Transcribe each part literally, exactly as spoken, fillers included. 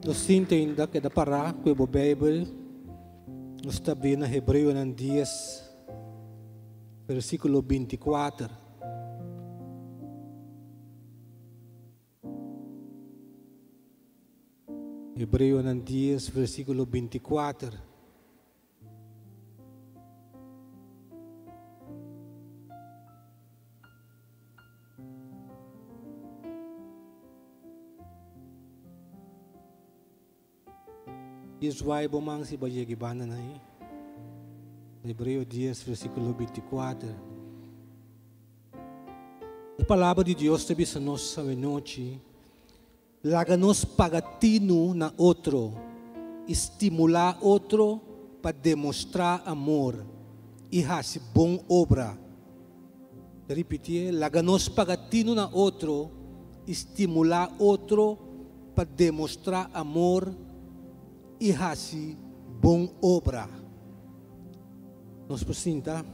Nós sinta ainda que da parar com a Bíblia, nós está bem na Hebreu nan dez, versículo vinte e quatro. Hebreu nan dez, versículo vinte e quatro. Iswai bomang si bajay gibana na eh. Hebreu dez, versículo vinte e quatro. A palavra de Deus te bisa nos sa noite. Laga-nos pagatino na outro, estimular outro para demonstrar amor e fazer bom obra. Repetir, laga-nos pagatino na outro, estimular outro para demonstrar amor e fazer bom obra. Nos presinta.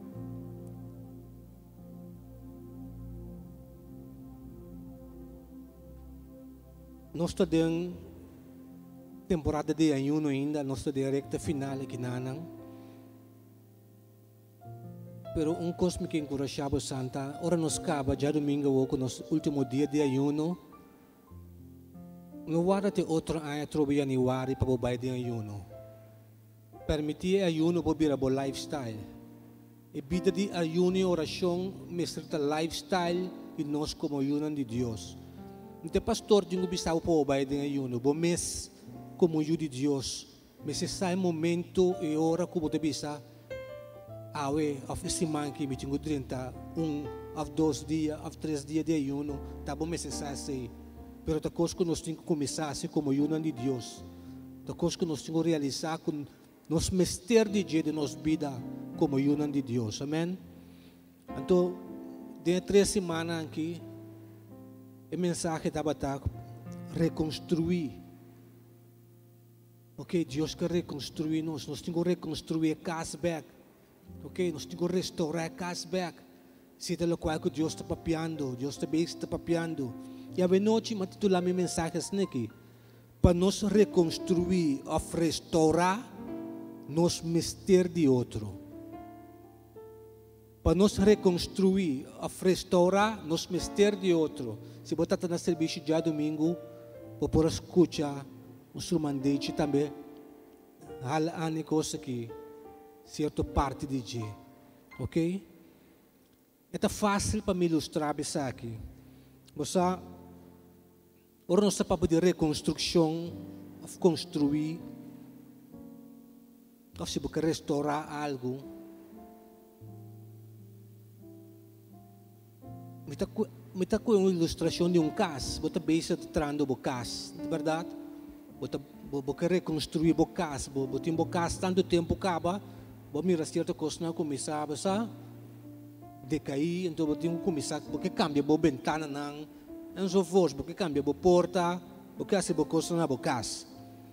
Nós estamos em temporada de ayuno ainda, nós estamos em recta final aqui na Anang. Pero um coisa me que encorajava Santa, ora nos acaba já domingo ou com nosso último dia de ayuno. Não há te outra área trobe ani wari para o baile de ayuno. Permitir ayuno para virar o lifestyle. E vida de ayuno e oração mestre lifestyle e nós como ayunan de Deus. Então pastor dingo bisau para o baile de ayuno, bom mês como ayuno de Deus. Mas esse é momento e hora como te bisa. Awe of semana que me tinha trinta, um, of dois dias, of três dias de ayuno, tá bom mês assim. Pero a coisa que nós temos que começar assim como ayunan de Deus. A coisa que nós temos que realizar com nos mestre de dia de nossa vida como ayunan de Deus. Amém? Então, de três semanas aqui, o mensagem estava a reconstruir. Ok, Deus quer reconstruir nós. Nós temos que reconstruir a casa back. Ok, nós temos que restaurar a casa back. Se é o qual que Deus está papiando, Deus também está papiando. E a noite, eu titular minha mensagem assim aqui. Para nós reconstruir ou restaurar nos mestre de outro. Para nós reconstruir ou restaurar nos mestre de outro. Se você está no serviço já domingo, você pode escutar o seu mandete também. Há uma coisa aqui, certa parte de dia. Ok? É fácil para me ilustrar isso aqui. Você, ora nós estamos para de reconstrução, construir, ou se você restaurar algo. Me está com uma ilustração de um caso, você beija trando o caso, de verdade? Você você reconstruir o caso, você tem o caso tanto tempo acaba, você mira certa coisa não começar a decair, então você tem que começar, porque cambia a ventana não, não só força, porque cambia a porta, porque assim a coisa não é casa.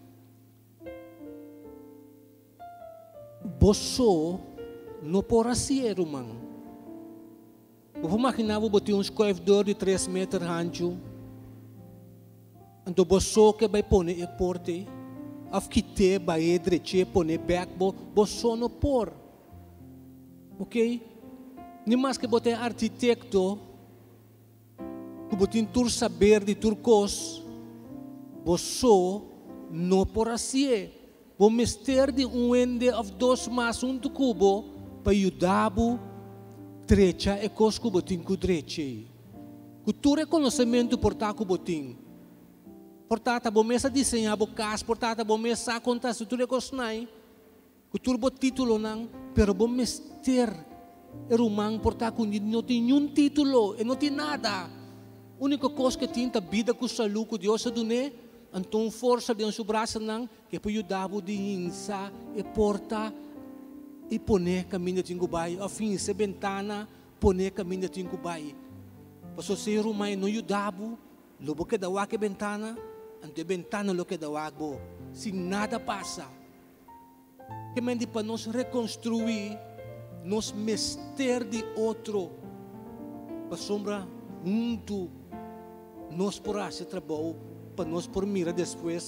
Você não pode ser humano. Você imaginava que tem um escovedor de três metros ancho. Então você que vai pôr a porta, a que vai direito, pôr back, você não pode. Ok? Nem mais que você é arquiteto, que você tem todo saber de tudo coisa, você não pode ser. Vou mestre de um ende of dois mais um do cubo para ajudar-vos trecha é coisa que você tem que trecha. Que tu reconhecimento por estar que você tem. Portanto, você mesa desenhar a casa, portanto, você mesa contar se tu reconhece. Que tu não título não, pero você mestre é humano portanto não tem nenhum título e não tem nada. A única coisa que tem é a vida com saúde que Deus deu. Então, força de um seu braço não, que pode ajudar-vos de insa e porta e poner caminho de Tingubai, ao fim se ventana, poner caminho de Tingubai. Para ser humano não ajudar-vos, logo que dawa que ventana, ante ventana lo que dawa bo, se nada passa. Que mende para nós reconstruir, nos mestre de outro, para sombra muito, nós por esse trabalho, para nós por mira depois,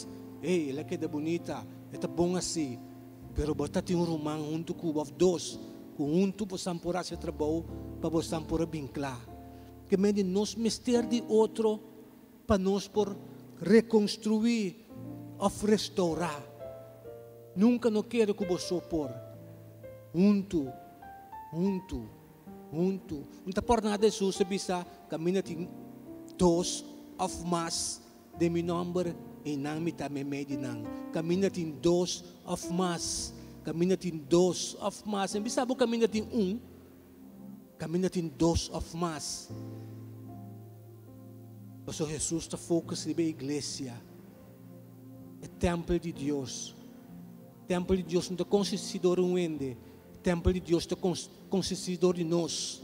hey, ela que é bonita, é bom assim. Pero basta tem um rumang junto com o dos, com um tu possam por esse trabalho, para possam por vinclar. Que mede nos mister de outro, para nós por reconstruir ou restaurar. Nunca não quero que você por junto, junto, junto. Não está por nada Jesus bisa caminha tem dois of mais de meu nome e não me tá me mede não. Caminha tem dois of mais, caminha tem dois of mais. Não bisa bo caminha tem um, caminha tem dois of mais. Mas o Jesus está focado na igreja, é templo de Deus. Templo de Deus não está consistidor um ende. Templo de Deus está consistidor de nós.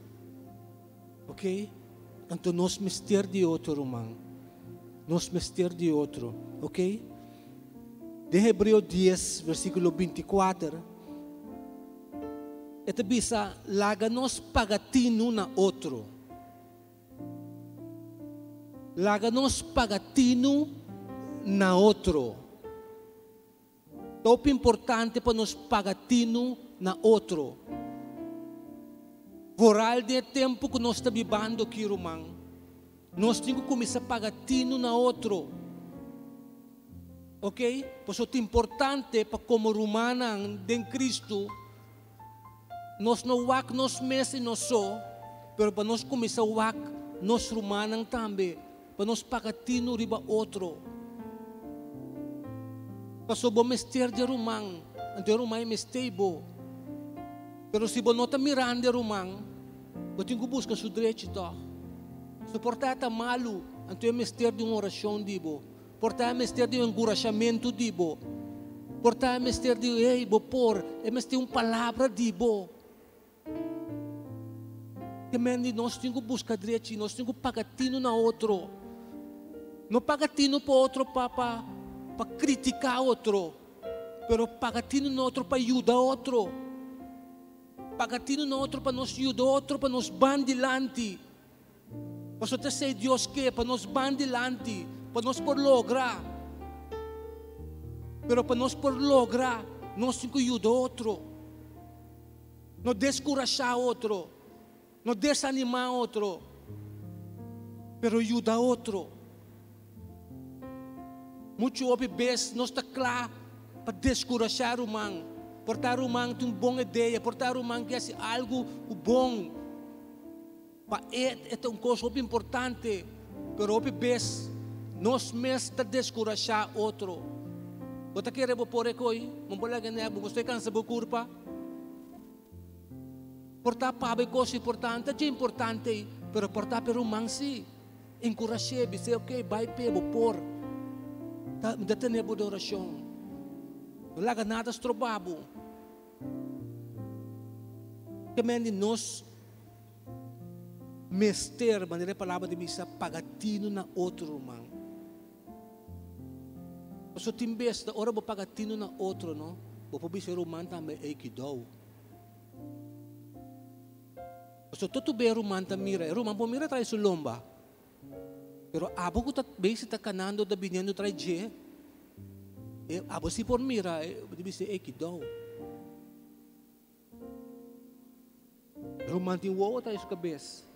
Ok? Então nós mister de outro, irmão. Nós mister de outro. Ok? De Hebreu dez, versículo vinte e quatro. Ito bisa, laga nos pagatino na outro. Laga nos pagatino na outro. Top importante para nos pagatino na outro. Voral de tempo que nós estamos vivendo aqui, irmão. Nós temos que começar a pagatino na outro. Ok? Por isso é importante para como romana de Cristo. Nós não wak nos meses nós só, pero para nós começar a wak nos romanos também, para nós pagatino riba outro. Paso bo mister de rumang, ante rumang mistay bo. Pero si bo nota miranda de rumang, bo tingo busca su direito to. So portata malu, ante mister de uma oração di bo. Portata mister de um encorajamento di bo. Portata mister de ei bo por, é mister um palavra di bo. Que mendi nós tingo busca direito, nós tingo pagatino na outro. No pagatino po outro papa. Para criticar outro, pero pagatino no outro para ajudar outro, pagatino no outro para nos ajudar outro, para nos bandilante. Para você sei Deus que para nos bandilante, para nos por lograr, pero para nos por lograr, nós temos que ajudar outro, não descorajar outro, não desanimar outro, pero ajudar outro. Muito ouve vez nós está claro para descorajar o man, portar o man tem uma boa ideia, portar o man que é algo bom, para é é uma coisa muito importante, mas ouve vez nós mesmos está descorajar outro. Você quer eu por aqui, não pode ganhar, você cansa de culpa. Portar para a coisa importante é importante, mas portar para o man sim, encorajar, dizer ok, vai para por Dá tempo de oração. Não laga nada estrobado. Que mendi nós mester, maneira a palavra de missa, pagatino na outro, irmão. Se tem vez, da hora vou pagatino na outro, não? Vou poder ser humano também, é que dou. Se tu bem humano também, humano pode mirar traz lomba. Pero abo ko tat base ta kanando da binyan do traje. E abo si por mira, e dibi se ekidaw. Pero mantin wo ta is kabes.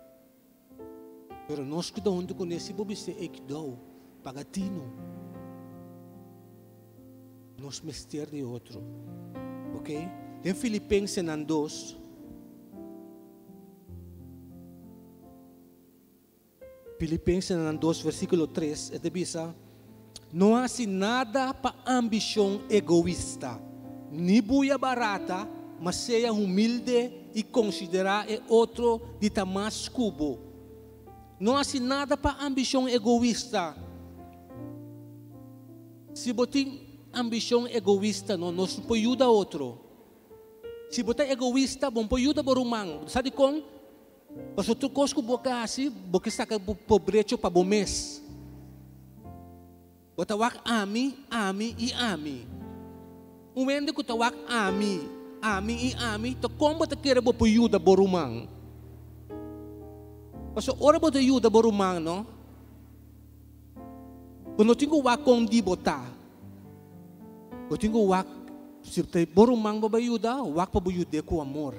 Pero nós que onde conhece bo bise ekidaw, pagatino. Nós mister de outro. OK? Em Filipenses dois Filipenses dois, versículo três, é de bisa, não há assim nada para ambição egoísta, nem buia barata, mas seja humilde e considerar é outro de tamanho cubo. Não há assim nada para ambição egoísta. Se você ambição egoísta, não, nós podemos ajudar outro. Se você é egoísta, vamos ajudar o rumang. Sabe como? Mas outro coisa que você assim, você está com pobreza para o mês. Você vai ami, ami e ami. O momento que você vai ami, ami e ami, então como você quer você ajuda o rumang? Mas ora você ajuda o rumang, não? Quando eu tenho wak com di botar, eu tenho wak, se tem borumang babayuda, wak pabayude com amor.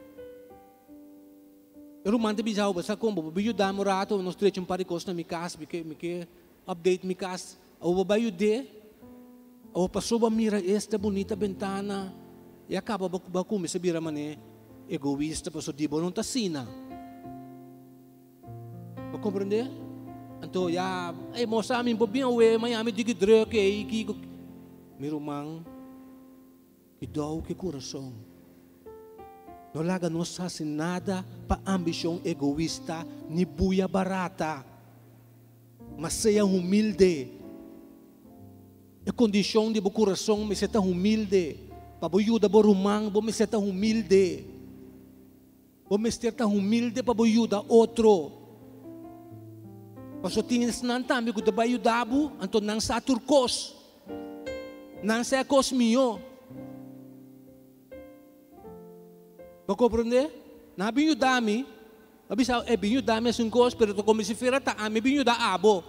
Eu não mando bijau, basta com babayuda morato, nós trecham para cos na mikas, mike mike update mikas, o babayude, o passou ba mira esta bonita ventana, e acaba ba ba kumi sa bira mane egoísta, passou di bo não tá sina. Ba compreender? Então, ya, eh, moça, amin bobinha we, Miami digi druk, eh, iki, mirumang, idaw que coração. Não laga nos faz nada para ambição egoísta, ni buia barata, mas seja humilde. A condição de bo coração me seta humilde, para bo ajuda bo rumang, bo me seta humilde, bo me seta humilde para bo ajuda outro. Paso tienes nan tambi ko dabayo dabu, anto nang sa turkos, nang sa kos mio. Bako prende? Na binyo dami, abisa e binyo dami asun kos, pero to como se fera ta ami binyo da abo.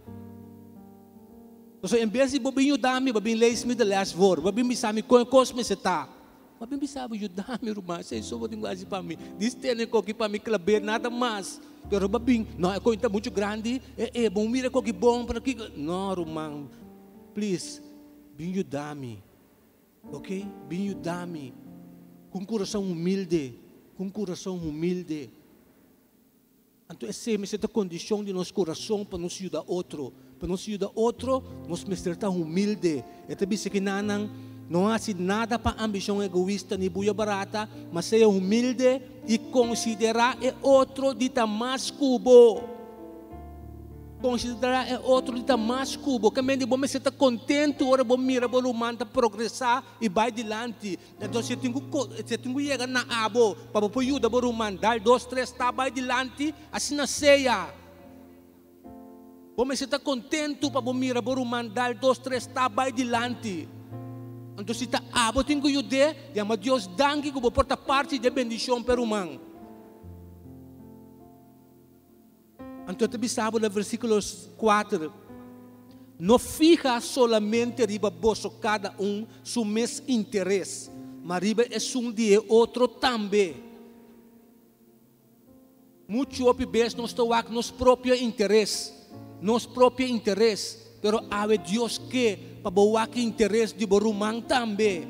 Paso em vez de bo binyo dami, babin leis mi de last vor, babin bisami ko kos me seta. Babin bisabo yu dami ruma, sei so boting quase para mim. Distene ko ki para mi klaber nada mais. Pero babing, não, a coisa muito grande, é, é bom, mira que bom para aqui. Não, Romão, please, binho dami, ok? Binho dami, com coração humilde, com coração humilde. Então, essa é a condição de nosso coração para nos ajudar outro, para nos ajudar outro, nos mostrar humilde. É também se que nanang, não há nada para ambição egoísta nem buia barata, mas seja humilde e considerar é outro de mais cubo. Considerar é outro de mais cubo. Que mesmo você está contente, ora bom mira, bom humano progressar e vai adiante. Então se tenho se tenho chegar na abo para o ajuda bom humano, dar dois três tá vai adiante, assim na ceia. Você está contente para bom mira, bom humano, dar dois três tá vai adiante. Então se está abo tenho que ajudar, e ama Deus dangue que vou portar parte de bendição para o humano. Então também sabe no versículo quatro, não fica solamente riba bolso cada um seu mesmo interesse, mas riba é um de outro também. Muito vezes nós estamos com nosso próprio interesse, nosso próprio interesse, pero há Deus que para bawa que interesse de borumang também.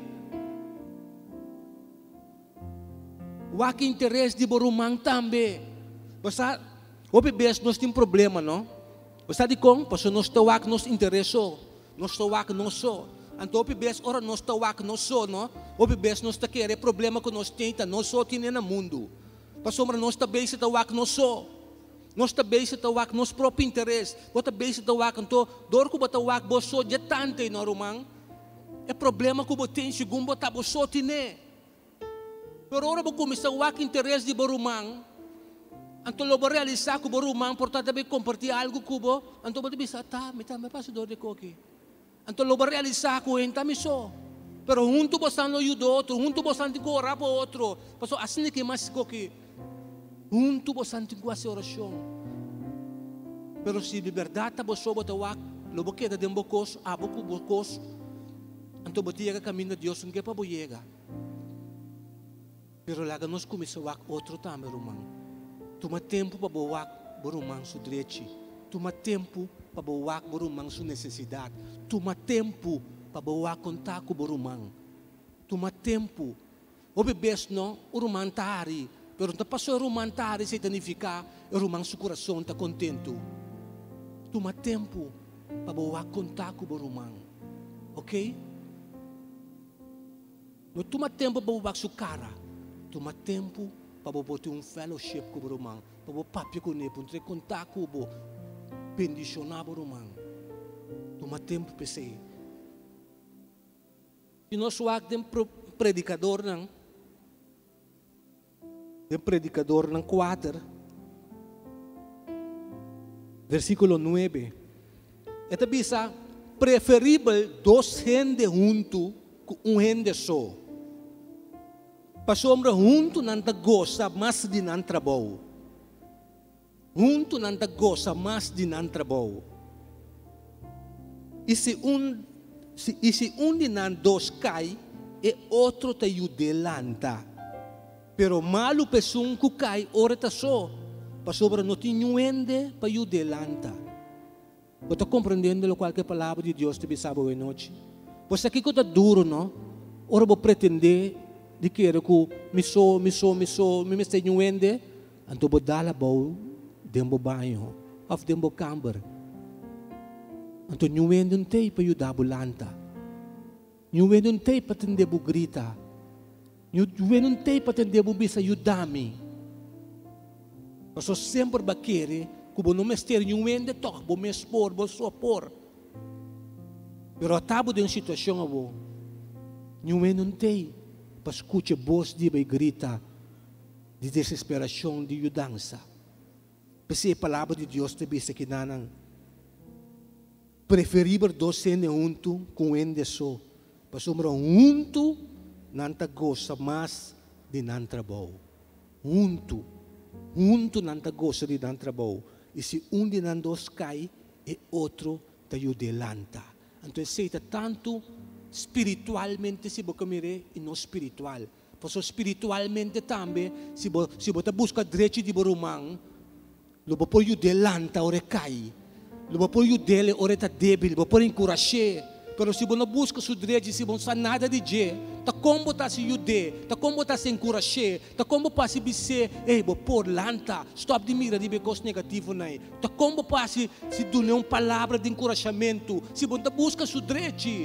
Wa que interesse de borumang também. Basta Opi bes nós tem problema, não? Você de com, porque nós tawak nos interesso, nós tawak nós so. Então opi bes ora nós tawak nós so, não? Opi bes nós tá querer problema que nós tem, tá nós só tem no mundo. Para sombra nós também se tawak nós so. Nós também se tawak nos próprio interesse. Você também se tawak então, dor que você tawak boso de tante no rumang. É problema que você tem segundo você boso tine. Pero ora você começa a tawak interesse de borumang. Anto lo realizar que o rumang portanto também compartilhar algo cubo, anto você bisa tá, me tá me passo dor de coque. Anto lo realizar que enta me so. Pero junto você não ajuda outro, junto você não correr para outro. Passo assim que mais coque. Junto você não tem quase oração. Pero se de verdade você bota wak, lo boqueda de bocos, abo cu bocos. Anto você chega caminho de Deus, não quer para boiega. Pero lá nós começamos wak outro também rumang. Tuma tempo para boak borumang su direito. Tuma tempo para boak borumang su necessidade. Tuma tempo para boak contato com borumang. Tuma tempo. O bebês não, o rumang tari. Pero não passou o rumang tari se danificar, o rumang su coração está contento. Tuma tempo para boak contato com borumang. Ok? Não tuma tempo para boak su cara. Tuma tempo para botar um fellowship com o romang, para botar papi com ele, para ter contato com o bendicionar o romang. Toma tempo para ser. E nós somos um predicador, não? Um predicador, não quatro, versículo nove. É também preferível dois gente junto com um gente só. Pasombra junto nanta goza mas di nan trabaho. Junto nanta goza mas di nan trabaho. E se um, se, e se um de nós dois cai, e outro te ajuda. Pero malo pessoa que cai, ora tá só. Para sobra não tem ninguém para ajudar. Você está compreendendo qualquer palavra de Deus te bisa boa noite? Pois aqui que está duro, não? Ora vou pretender de que era que me sou, me sou, me sou, me meste ninguém, então vou dar a boa dentro do banho, ou dentro do câmara. Então ninguém não tem para ajudar a lanta. Ninguém não tem para atender a grita. Ninguém não tem para atender a bisa ajudar-me. Mas eu sempre vai querer que eu não me esteja ninguém de toque, vou me expor, vou só pôr. Pero estava em uma situação boa. Ninguém não tem para escutar a voz de grita de desesperação, de ajudança. Porque a palavra de Deus te diz que não preferível dois serem juntos com um de só. Para somos juntos, não te gosta mais de não trabalho. Juntos, juntos não te gosta de não trabalho. E se um de nós dois cai, e outro te ajuda. Então, seja tanto espiritualmente se você mire e não espiritual. Porque espiritualmente também, se você busca direito de borumang, você pode ajudar ora cai. Você pode ajudar ora está débil, você pode encorajar. Pero se você não busca seu direito, se você não nada de jeito, tá como está se ajudar, tá como está se encorajar, tá como pode dizer, ei, vou pôr lanta, stop de mira de becos negativo não, tá como pode se dar uma palavra de encorajamento, se você busca seu direito.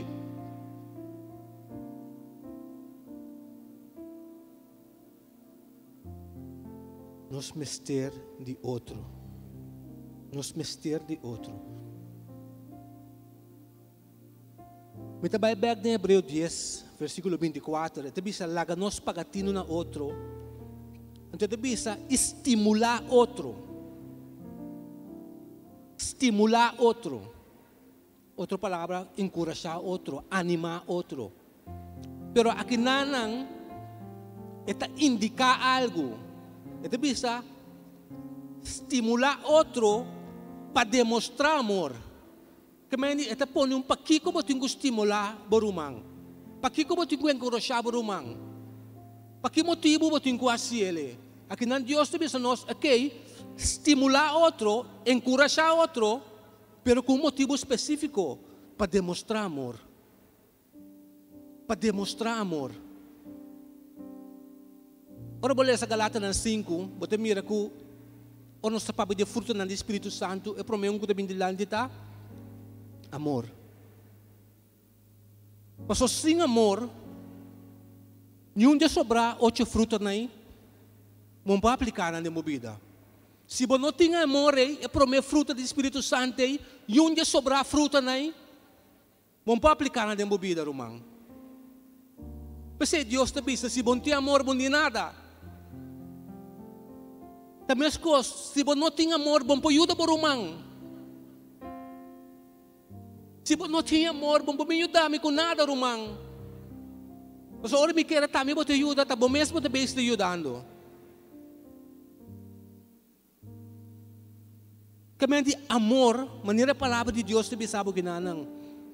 Nos mister de outro, nos mister de outro. Me trabalho back em Hebreu dez, versículo vinte e quatro. Te bisa laga nos pagatino na outro. Então te bisa estimular outro. Estimular outro. Outra palavra, encorajar outro, animar outro. Pero aqui nanang, está indicar algo. Te bisa estimular outro para demonstrar amor. Kemeni eta poni um pakiko mo tingo estimular borumang. Pakiko mo tingo encorajar borumang. Pakiko motivo mo tingo asiele. Aqui nan Deus te bisa nós, okay, estimular outro, encorajar outro, pero com um motivo específico para demonstrar amor. Para demonstrar amor. Ora boleh sa Galata ng cinco, bote mira ko ono sa pabi de fruto ng Espiritu Santo, e promeon ko da bindilan dita. Amor. Paso sem amor, nenhum dia sobrar oito frutas aí, não vai aplicar na minha vida. Se você não tem amor, é prometer fruta do Espírito Santo, nenhum dia sobrar fruta aí, não vai aplicar na minha vida, irmão. Porque Deus te diz, se você não tem amor, não tem nada. Também as coisas, se você não tem amor, não pode ajudar por irmão. Se você não tem amor, não pode me ajudar com nada, irmão. Mas a hora que eu também vou te ajudar, tá bom mesmo te bem te ajudando. Kami de amor, maneira a palavra de Deus te bisabo ginanang.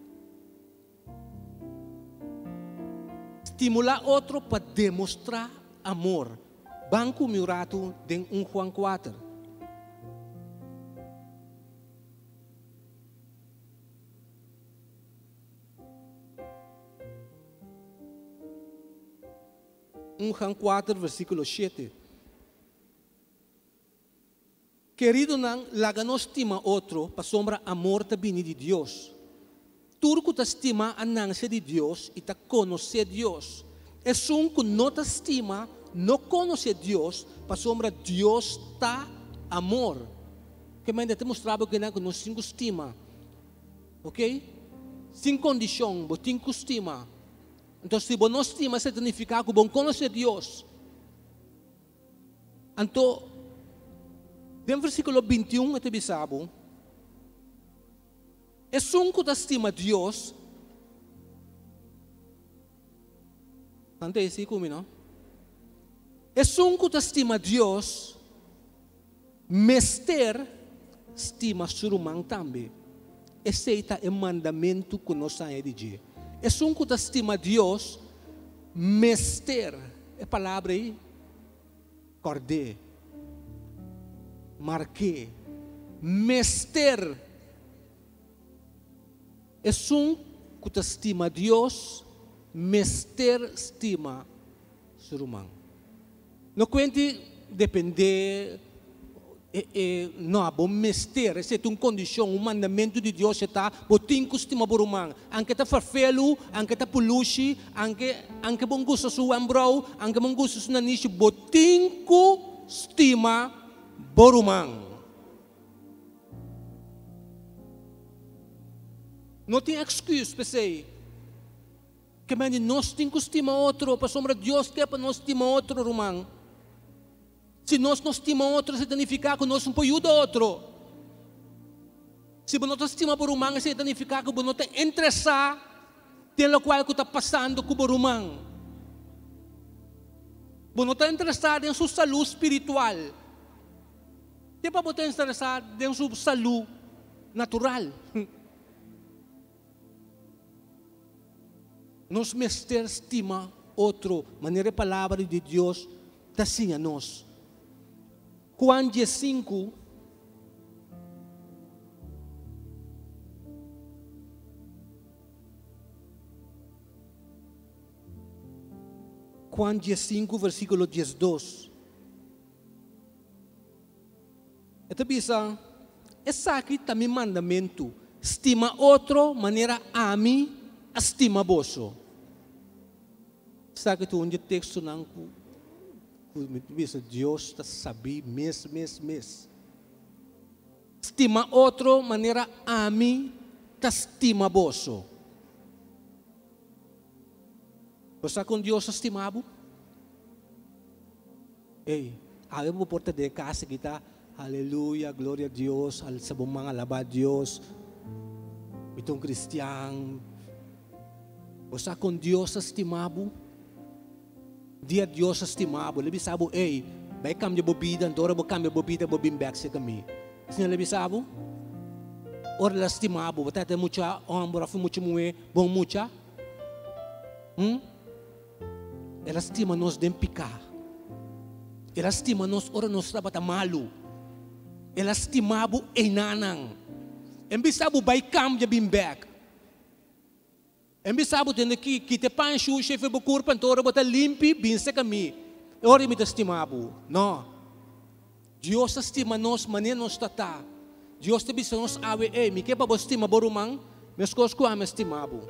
Estimular outro para demonstrar amor. Banco Murato den um Juan quatro. um Juan quatro, versículo sete. Querido não, laga não estima outro, para sombra amor também de Deus. Tudo que estima a nança de Deus e ta conhecer Deus. É um que não estima, não conhece Deus, para sombra Deus está amor. Que ainda te mostrava que não nos estima, ok? Sem condição, você tem que estima. Então, se você não estima, significa que você conhece Deus. Então, no versículo vinte e um, ete bisabo, é um que estima Deus. Tanto é assim como, não? É um que estima Deus, mester estima surumang também. esse é o mandamento que nós temos de dizer. É um que estima Deus, mester, é a palavra aí, cordê, marquê, mester. É um que estima Deus, mester estima ser humano. Não quente depender, é, é, não, bom mester, essa é uma condição, um mandamento de Deus está, botim que estima por humano, anche está farfelo, anche está poluche, anche anche bom gosto su ambrou, anche bom gosto su naniche, botim que estima por humano. Não tem excuse para ser. Que mas nós temos que estimar outro, para sombra Deus quer para nós estimar outro, irmão. Se nós não estimamos outro, significa que nós não podemos ajudar outro. Se você não estima por humano, significa que você não está interessado pelo qual está passando com o humano. Você não está interessado em sua saúde espiritual. Você pode estar interessado em sua saúde natural. Nós mester estima outro, maneira a palavra de Deus está assim a nós. Juan cinco, Juan cinco, versículo dois. Então, bisa, essa aqui também mandamento. Estima outro, maneira a mim, estima vosso. Sabe que tu onde texto não Deus está sabendo mês, mês, mês. Estima outro maneira a mim, está estima vosso. Você com Deus estimado? Ei, a eu vou portar de casa kita, aleluia, glória a Deus, sa bumang alaba Deus. Itong Cristian. Você com Deus estimado? Dia Deus estimado, lebih sabo, eh, baik kami di bobida, tora bo kami bobida, bobim back sa kami. Sino lebih sabo? Or la estimado, batata mucha, on borafu mucha mue, bom mucha. Hmm? Ela estima nos dem picar. Ela estima nos ora nos trabalha malu. Ela estimado e nanang. Embisabo baik kami di bim back. Embisabo tem que que te pancho chefe bukur pantora bota limpi binse kami. Ora me estimabo. Não. Deus estima nós maneira nós tata. Deus te bisa nós awe eh me que para estima borumang, meus coisas que ame estimabo.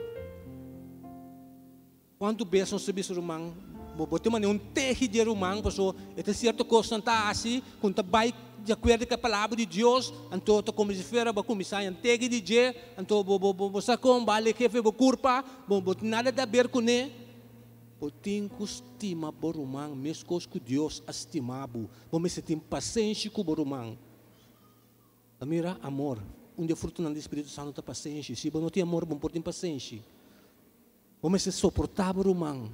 Quanto vezes nós bisa rumang, bote maneira um terri de rumang, paso ete certo coisa tá assim, quando tá vai de acordo com a palavra de Deus, então to como se fera ba comissário antege de je, então bo bo bo sacom bale que fe bo curpa, bo bo nada da ver com ne. Botin estima borumang, mes cos que Deus estimabo, bo me se tem paciência com borumang. Amira amor, um de fruto do Espírito Santo tá paciência, se bo não tem amor, bo por tem paciência. Bo me se suportar borumang.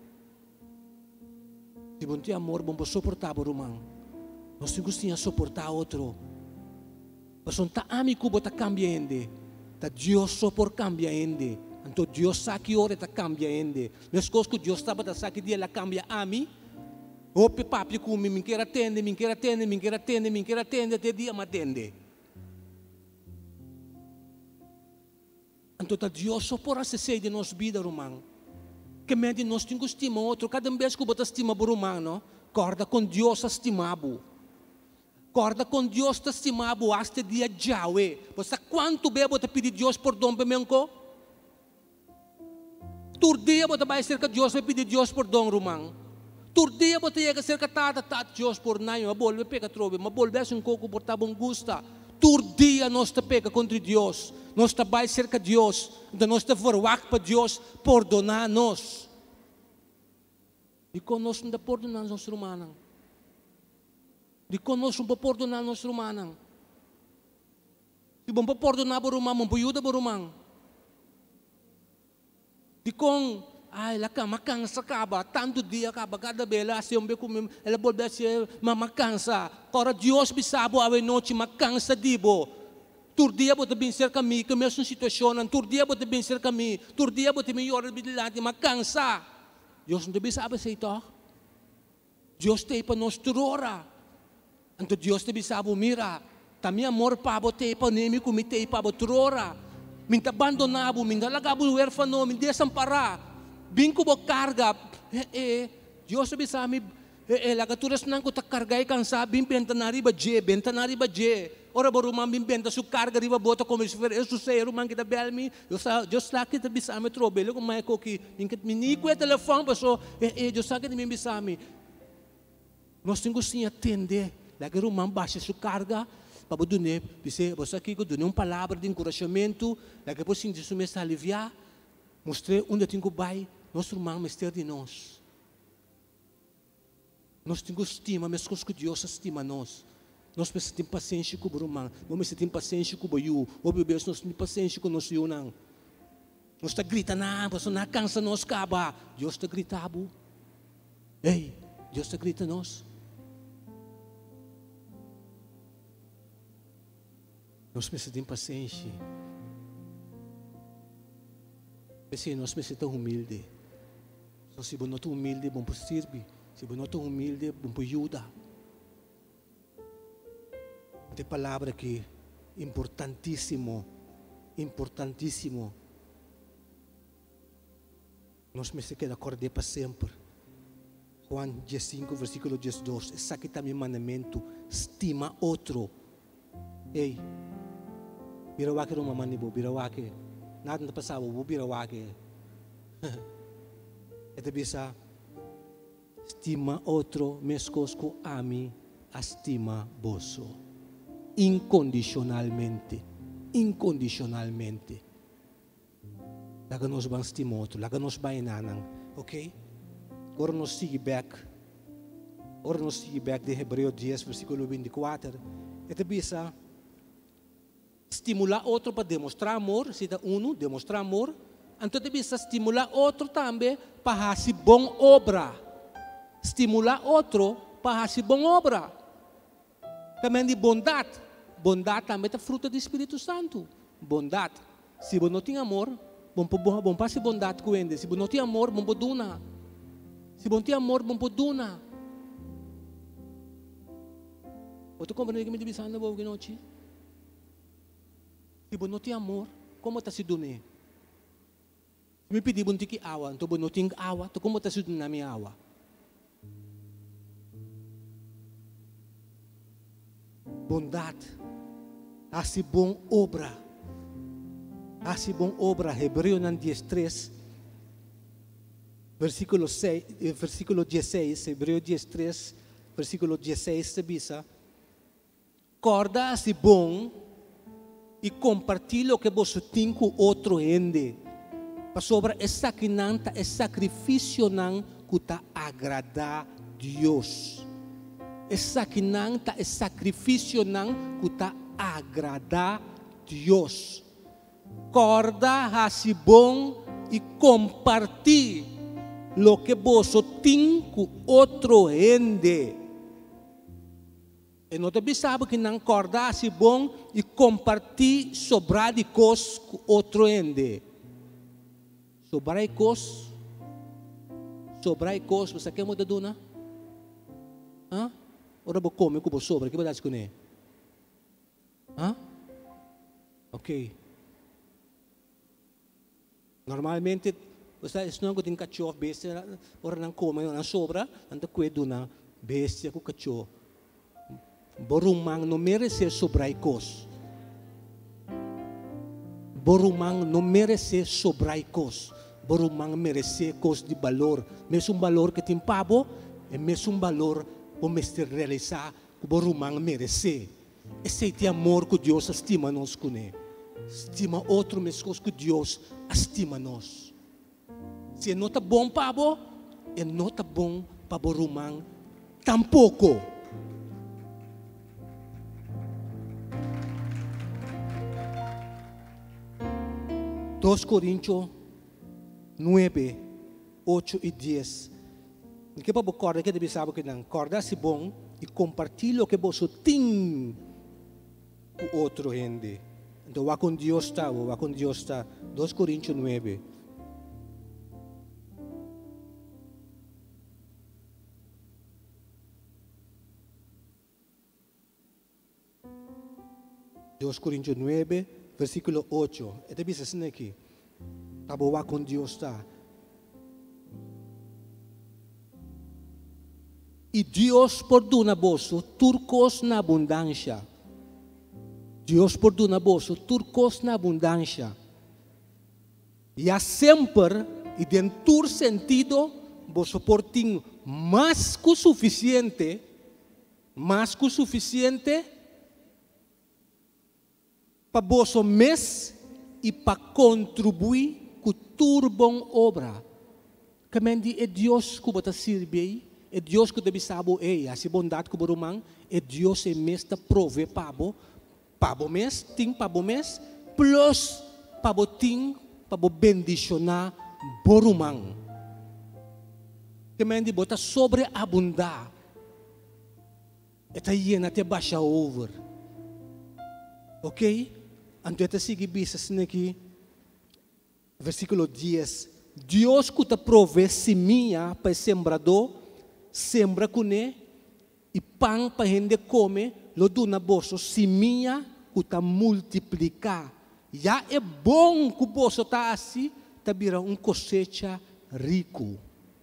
Se bo tem amor, bo suportar borumang. Nós temos que suportar outro. Mas não está amigo bota cambiando. Tá Deus só por cambiando. Então Deus sabe que hora está cambiando. Mas coisas que Deus sabe que sabe que dia ela cambia a mim. O papi come, me quer atender, me quer atender, me quer atender, me quer atender, até dia me atende. Então tá Deus só por acessar de nossa vida, irmão. Que mente nós temos que estimar outro. Cada vez que bota estima por irmão, não? Corda com Deus estimado. Corda com Deus te estimado hasta dia Yahweh. Você quanto bebo te pedir Deus por dom pemenco? Tur dia você vai cerca de Deus vai pedir Deus por dom rumang. Tur dia você chega cerca tata tata Deus por naio, ma bolve pega trobe, ma bolve um coco por tabong gusta. Tur dia nós te pega contra Deus. Nós te vai cerca de Deus, então nós te verwak para Deus perdonar nós. E com nós não perdonar nós rumanang. Di conosco un po' perdonar nos rumanang. Di bom po perdonar po rumang, bom po yuda po rumang. Di kong, ay, laka, makansa ka ba? Tanto dia ka ba? Kada bela, siya umbe kumim, ela bolbe siya, mamakansa. Kora Diyos bisabo, awe noche, makansa di bo. Tur dia bote vencer kami, que mesmo situação, tur dia bote vencer kami, tur dia bote melhor habilidade, mas cansa. Deus não deve saber se ito. Deus te para nós turora. Então Deus te sabe mira. Tami amor pa bote pa nemi kumite pa boturora. Minta abandonabo, minta lagabo huérfano, minta desampara. Bingko bo carga. Eh, eh, Deus te sabe eh, eh, lagaturas nang ko takargay kan sabi benta nari ba je, benta nari ba je. Ora baru mambim benta su carga riba bota como se fer, isso sei, rumang kita belmi. Deus Deus lá kita bisa me trobelo com mai koki. Minket minico e telefone paso eh eh Deus sabe que me bisa me. Nós temos que atender. Lagi rumang baixa su carga. Para dune, você, você aqui que dune uma palavra de encorajamento, lagi por sim isso me está aliviar. Mostrei onde tenho que vai, nosso irmão mestre de nós. Nós temos estima, mas que Deus estima nós. Nós precisamos paciência com o irmão, nós precisamos paciência com o eu, ou bebê nós temos paciência com o nosso eu não. Nós está gritando, não, você não cansa nós caba. Deus está gritando. Ei, Deus está gritando nós. Nós precisamos de paciência. Porque nós precisamos humilde. So, se você não é humilde, bom para servir. Se você não é humilde, bom para ajudar. Tem palavra que importantíssimo, importantíssimo. Nós precisamos acordar para sempre. Juan cinco, versículo doze. Essa aqui também mandamento. Estima outro. Ei. Birawake rumah mani bo, birawake. Nada na pasaba bo, birawake. Ito bisa, estima outro, mescos ko ami, estima boso. Incondicionalmente. Incondicionalmente. Laga nos bang estima outro, laga nos bang inanang. Ok? Agora nos sigue back. Agora nos sigue back de Hebreo dez, versículo vinte-quatro. Ito bisa, estimular outro para demonstrar amor, se dá um, demonstrar amor, então deve estimular outro também para fazer boa obra. Estimular outro para fazer boa obra. Também de bondade. Bondade também é fruto do Espírito Santo. Bondade. Se você não tem amor, bom bom passe bondade com ele. Se você não tem amor, bom poduna. Se você não tem amor, bom poduna. Outro compreende que me deve na boa noite. Se você não tem amor, como está se dune? Se me pedir bunti que awa, então você não tem awa, então como está se dune na minha awa? Bondade, assim bom obra, assim bom obra, Hebreu dez, três, versículo seis, versículo dezesseis, Hebreu dez, três, versículo dezesseis, se bisa, corda assim bom, e compartilhe o que você tem com outro ende. Para sobre essa que nanta, é sacrifício não que está agradar Deus. Essa que nanta, é sacrifício não que está agradar Deus. Corda, assim bom e compartilhe o que você tem com outro ende. E não te sabe que não acordar se bom e compartilhar sobrar de coisas com outro ende. Sobrar de coisas, sobrar de coisas, você quer mudar duna? Hã? Ora vou comer com você sobra, que vai dar com ele? Hã? Ok. Normalmente, você não tem cachorro, bestia, ora não come, não sobra, não tem duna, bestia com cachorro. Borumang não merece sobrar coisas. Borumang não merece sobrar coisas. Borumang merece coisas de valor. Mesmo valor que tem pabo, é mesmo valor para se realizar que Borumang merece. Esse é o amor que Deus estima nós com ele. Estima outro mesmo que Deus estima nós. Se não está bom pabo, é não está bom para Borumang tampouco. dois Coríntios nove, oito e dez. Que para acordar que deve saber que não acordar-se bom e compartilhar o que você tem com outro gente. Então, va com Deus está, va com Deus está. dois Coríntios nove. dois Coríntios nove, versículo oito. Ito bisa assim aqui. Tabawa com Deus está. E Deus perdona vosso turcos na abundância. Deus perdona vosso turcos na abundância. E há sempre, e dentro sentido, vosso portinho mais que o suficiente, mais que o suficiente, para vosso mês e para contribuir com a boa obra. Que é Deus que você serve, é Deus que deve saber, é a bondade que você tem, é Deus que mês que prove para você, para você mês, tem para você mês, plus para você tem, para você bendicionar você man. Que é você sobreabundar. É iena te baixa over. Ok? Então, esta sigue bisa aqui, versículo dez. Deus que te provê seminha para o sembrador, sembra com ele, e pão para a gente comer, lo do na bolsa, seminha que te multiplicar. Já é bom que o bolso está assim, está vira um cosecha rico.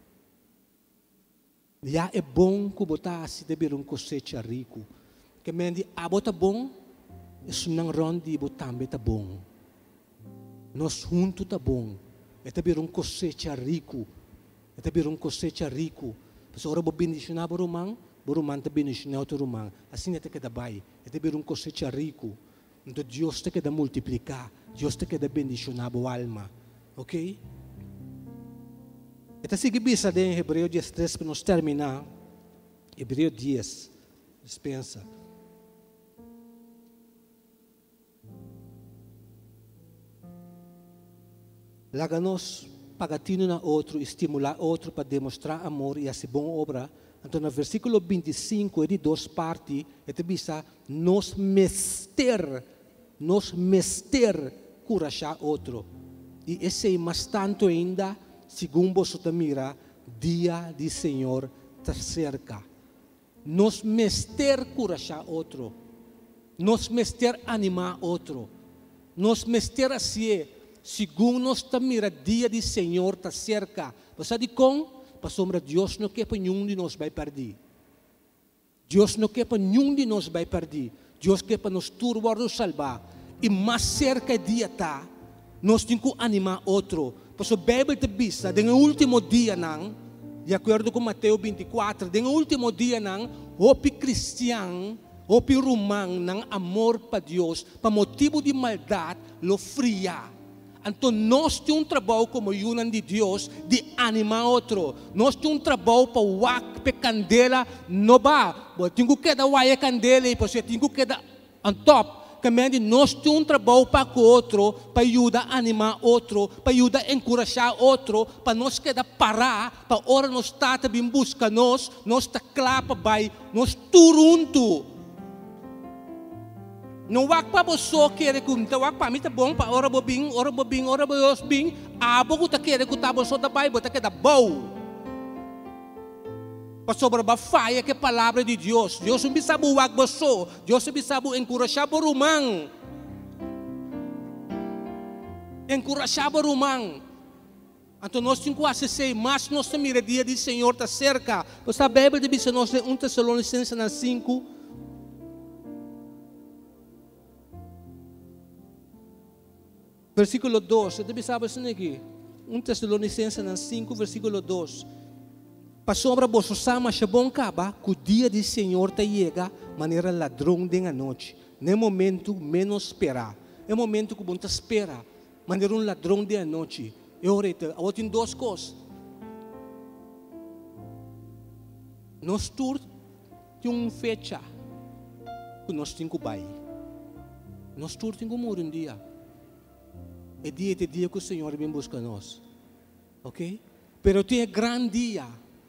Já é bom que o bolso está assim, está vira um cosecha rico. Que me diz, ah, bota bom, isso não rondi, bota também está bom. Nós juntos está bom. Está vira um cosecha rico. Está vira um cosecha rico. Porque ora vou bendicionar o romão, o romão está bendicionar o romão. Assim é que está bem. Está vira um cosecha rico. Então Deus te quer multiplicar, Deus te quer bendicionar a alma, ok? Então sigue bisa em Hebreu dez três para nós terminar. Hebreu dez, dispensa. Laga-nos pagatino na outro, estimular outro para demonstrar amor e assim boa obra. Então, no versículo vinte e cinco, é de duas partes, é de bisa, nos mester, nos mester curachar outro. E esse é mais tanto ainda, segundo você mira, dia de Senhor te cerca. Nos mester curachar outro. Nos mester animar outro. Nos mester assim, segundo nós mira, dia de Senhor te cerca. Você diz com? Para sombra, Deus não quer para nenhum de nós vai perder. Deus não quer para nenhum de nós vai perder. Deus quer para nos turbar nos salvar. E mais cerca dia tá, nós temos que animar outro. Porque a Bíblia te diz, no último dia, não, de acordo com Mateus vinte e quatro, no último dia, não, o cristiano, o romano, não amor para Deus, para motivo de maldade, lo fria. Então, nós temos um trabalho como Yunan de Deus de animar outro. Nós temos um trabalho para o wak, para candela, não vai. Temos que dar o candela e você tem que dar on top. Que nós temos um trabalho para o outro, para ajudar a animar outro, para ajudar a encorajar outro, para nós quedar parar, para a hora nós está também buscar nós, nós está claro para nós turunto. Não wak pa bo so kere kum ta wak pa mi ta bong pa ora bo bing ora bo bing ora bo os bing abo ku ta kere ku ta bo so ta bai bo ta que da bow. Pa sobre ba faia que palavra de Deus. Deus não sabe wak bo so, Deus não sabe encorajar bo rumang. Encorajar bo rumang. Então nós temos que acessar mais nossa mira dia de Senhor ta cerca. Pois a Bíblia diz nós em um Tessalonicenses na cinco versículo dois, você deve saber isso aqui. um Tessalonicenses cinco, versículo dois. Para sombra você sama chabon caba, que o dia do Senhor te chega, maneira ladrão de a noite. No momento menos esperar. É o momento que você espera, maneira um ladrão de a noite. Eu reto, eu tenho duas coisas. Nós todos temos uma fecha que nós temos que ir. Nós todos temos que morrer um dia. É dia de dia que o Senhor vem buscar nós. Ok? Pero tem grande dia.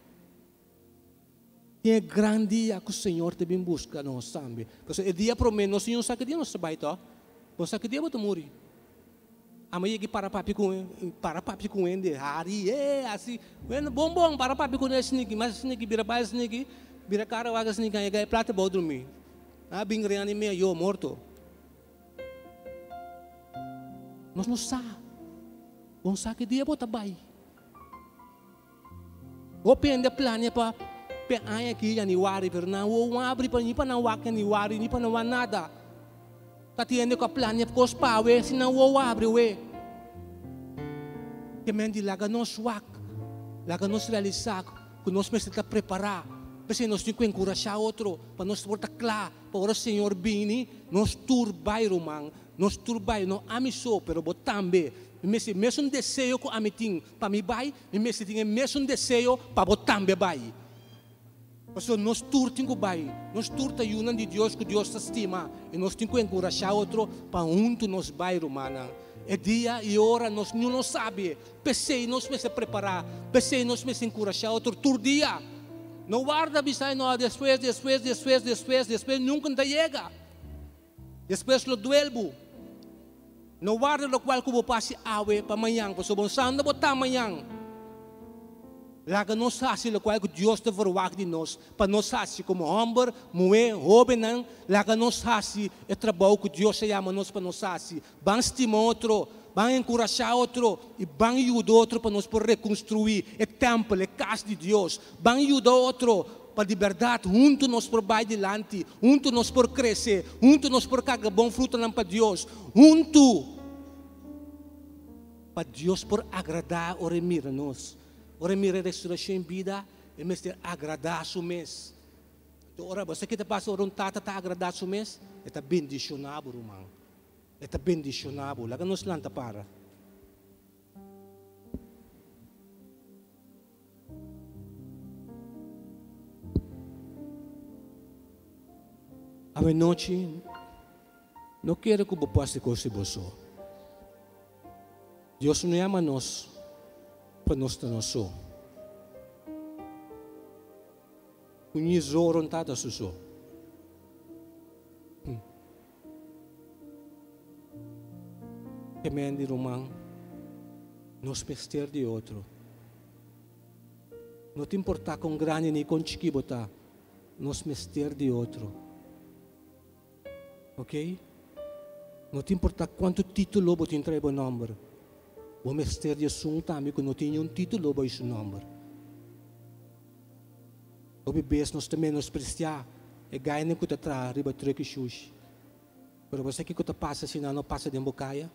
Tem grande dia que o Senhor te vem buscar nós também. Porque é dia para mim, nós não sabemos que dia nós trabalhamos. Você que dia você morre? Amanhã que para papi com para papi com ele, hari é assim, bueno bom bom para papi com esse niki, mas niki vira para esse niki, vira cara vaga esse niki, aí plata pode dormir. Ah, bem grande meio eu morto. Nós não sabe, bom sabe que dia você vai. O pende plano para pe aí aqui já nem wari, pero não o abre para nem para não waka nem wari, nem para não nada. Tatiende com a plania cos pawe, se não o abre we. Que mendi laga nos wak, laga nos realizar, que nós precisamos preparar, porque nós temos que encorajar outro, para nós portar claro, para o Senhor bini, nós turbai romang, nós turbai não amiso, pero botambe, mesmo mesmo um desejo que ami ting, para mi bai, mesmo tem mesmo um desejo para botambe bai. Pastor, nós turtim com o bai, nós turta yunan de Deus que Deus estima, e nós temos que encorajar outro para junto nos bai romana. É dia e hora, nós não sabe, pensei, nós precisamos preparar, pensei, nós precisamos encorajar outro, tur dia. Não guarda bisai, não, depois, depois, depois, depois, depois, nunca te chega. Depois lo duelbo. Não guarda lo qual que vou passar awe para amanhã, pastor, bom santo, botar amanhã. Laga nós assim o qual que Deus te verwag de nós, para nós assim como homem, mulher, jovem, laga nós assim o trabalho que Deus chama nós para nós assim, vão estimar outro, vão encorajar outro e vão ajudar outro para nós por reconstruir o templo, a casa de Deus, vão ajudar outro para de verdade, junto nós por vai delante, junto nós por crescer, junto nós por cagar bom fruto para Deus, junto para Deus por agradar ou remir a nós. Ora, mira restauração em vida, é mesmo agradar o mês. Então, ora, você que está passando um tata, está agradar o mês, é bendicionável, irmão. É bendicionável. Laga nos lanta para. A noite, não quero que você passe com você. Deus não ama nós. Para nós estar no sol. Conheço o rontado do sol. Que me ande romang, nos pester de outro. Não te importa com grande nem com chiquibota, nos pester de outro. Ok? Não te importa quanto título você entrega o nome. O mestre de som também que não tinha um título para esse nome. O bebês nós também nos preciar e ganha nem que te traz riba treque xuxi. Pero você que te passa se não passa de bocaia.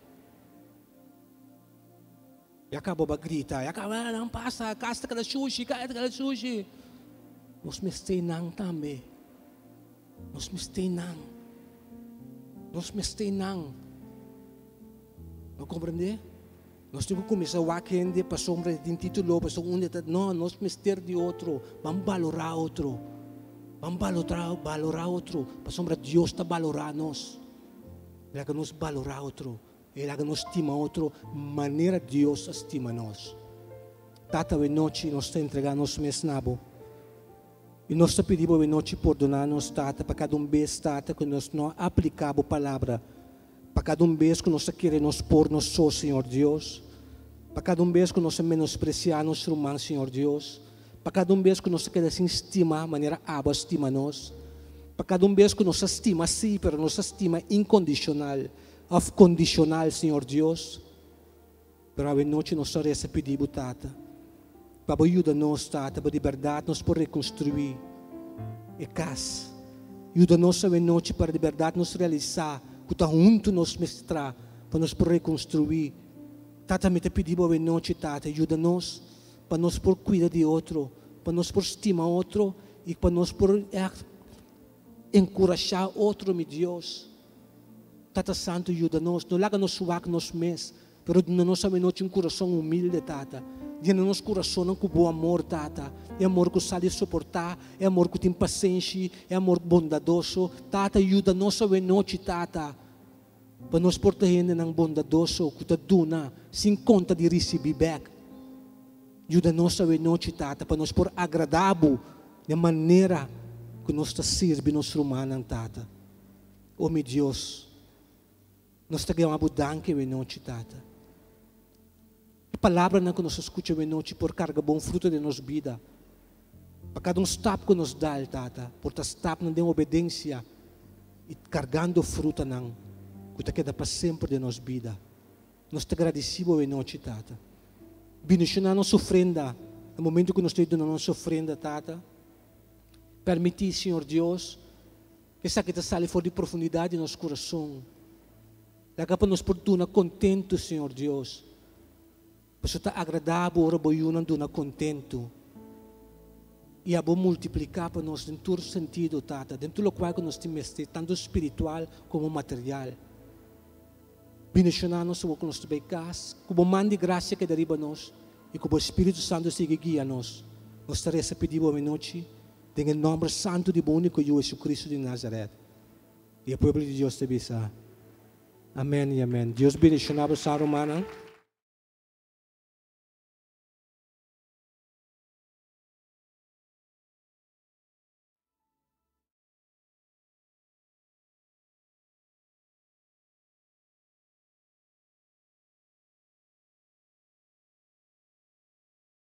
E acabou a gritar, e acabou não passa, casta aquela xuxi, casta aquela xuxi. Nós mestre não também. Nós mestre não. Nós mestre não. Não compreende? Nós temos que começar a entender para sombra de um título, para sombra de não, nós mister de outro, vamos valorar outro, vamos valorar, valorar outro, para sombra de Deus está valorar nós, ele que nos valorar outro, ele que nos estima outro, maneira Deus estima nós. Tata a noite nós está entregando nosso mesnabo, e nós está pedindo a noite perdonar-nos, tata, para cada um vez, tata, que nós não aplicamos a palavra. Para cada um vez que nós queremos pôr nós só, Senhor Deus. Para cada um vez que nós menospreciar nosso irmão, Senhor Deus. Para cada um vez que nós queremos estimar, maneira aba estima nós. Para cada um vez que nós estima sim, pero nós estima incondicional, condicional, Senhor Deus. Pero a noite nós só pedimos, tata, para ajudar-nos, tata, para de verdade nós por reconstruir a casa. Ajuda-nos a noite para de verdade nos realizar que está junto nos mestrar para nos por reconstruir. Tata, me te pedimos a noite, tata, ajuda-nos para nos por cuidar de outro, para nos por estimar outro e para nos por é, encorajar outro, meu Deus. Tata Santo, ajuda-nos, não larga nos suar nos mês, pero dá-nos a noite um coração humilde, tata. Dá-nos coração com bom amor, tata. É amor que sabe suportar, é amor que tem paciência, é amor bondadoso. Tata, ajuda-nos a noite, tata. Para nos proteger ng bondadoso, que te duna, sem conta de receber back. Ajuda-nos a noite, tata, para nos por agradável, de maneira que nós te sirve nos humanos, tata. Oh, meu Deus, Nós te ganhamos danke we noite, Tata. A palavra que nós escutamos we noite por carga bom fruto de nossa vida. Para cada um step que nos dá, Tata, por ta step na obediência e cargando fruta não, que te queda para sempre de nossa vida. Nós te agradecemos we noite, Tata. Bendicionar nossa ofrenda, no momento que nós estamos dando nossa ofrenda, Tata. Permitir, Senhor Deus, que essa que te sale fora de profundidade em nosso coração. Daí para nos portuna contento, Senhor Deus. Para está agradável, ora boiuna duna contento. E a bom multiplicar para nós em todo sentido, Tata, dentro do qual que nós temos tanto espiritual como material. Bendicionar-nos com nós bem casa, com o mão de graça que deriva nós e com o Espírito Santo siga guia-nos. Nós estaremos a pedir boa noite, em nome santo de bom único Jesus Cristo de Nazaré. E o povo de Deus te bisa. Amém e amém. Deus bendicionar a sua romana.